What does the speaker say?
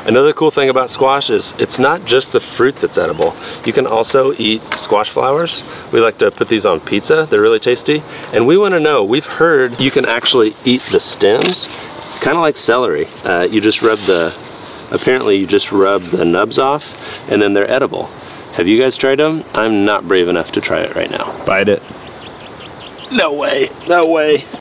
Another cool thing about squash is it's not just the fruit that's edible. You can also eat squash flowers. We like to put these on pizza. They're really tasty. And we want to know, we've heard you can actually eat the stems, kind of like celery. Apparently you just rub the nubs off and then they're edible. Have you guys tried them? I'm not brave enough to try it right now. Bite it. No way, no way.